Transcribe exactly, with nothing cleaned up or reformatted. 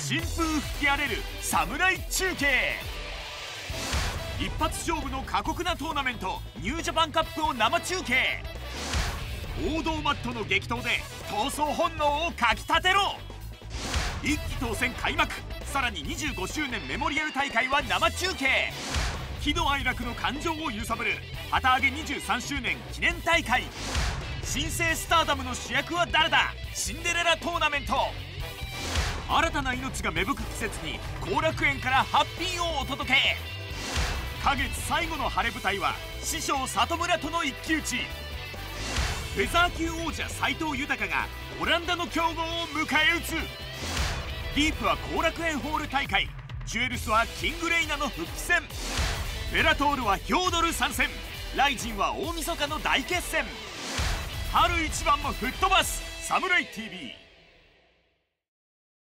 新風吹き荒れる侍中継。一発勝負の過酷なトーナメントニュージャパンカップを生中継。王道マットの激闘で闘争本能をかきたてろ。一期当選開幕。さらににじゅうごしゅうねんメモリアル大会は生中継。喜怒哀楽の感情を揺さぶる旗揚げにじゅうさんしゅうねん記念大会。新生スターダムの主役は誰だ。シンデレラトーナメント。新たな命が芽吹く季節に後楽園からハッピーをお届け。花月最後の晴れ舞台は師匠里村との一騎打ち。フェザー級王者斉藤豊がオランダの強豪を迎え撃つ。ディープは後楽園ホール大会。ジュエルスはキングレイナの復帰戦。ベラトールはヒョードル参戦。ライジンは大晦日の大決戦。春一番も吹っ飛ばすサムライ ティーブイ。